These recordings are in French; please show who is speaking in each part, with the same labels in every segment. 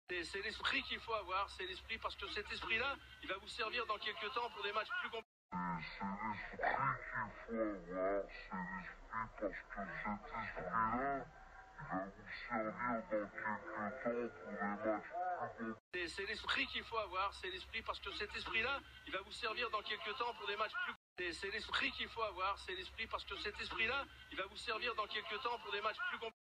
Speaker 1: C'est l'esprit qu'il faut avoir, c'est l'esprit, parce que cet esprit-là, il va vous servir dans quelques temps pour des matchs plus compliqués. C'est l'esprit qu'il faut avoir, c'est l'esprit, parce que cet esprit-là, il va vous servir dans quelques temps pour des matchs plus compliqués. C'est l'esprit qu'il faut avoir, c'est l'esprit, parce que cet esprit-là, il va vous servir dans quelques temps pour des matchs plus compliqués.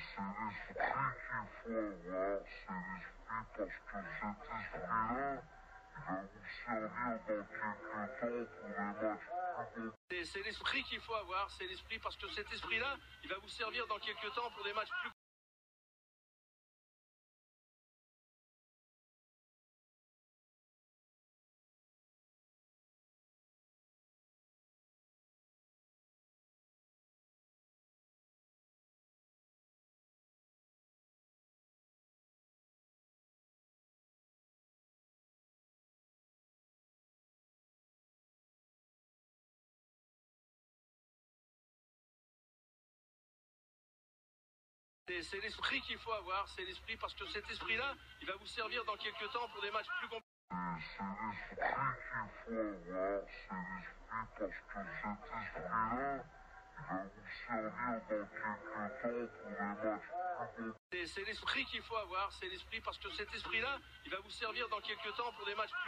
Speaker 1: C'est l'esprit qu'il faut avoir, c'est l'esprit, parce que cet esprit-là, il va vous servir dans quelques temps pour des matchs plus compliqués. C'est l'esprit qu'il faut avoir, c'est l'esprit, parce que cet esprit-là, il va vous servir dans quelques temps pour des matchs plus compliqués. C'est l'esprit qu'il faut avoir, c'est l'esprit, parce que cet esprit-là, il va vous servir dans quelques temps pour des matchs plus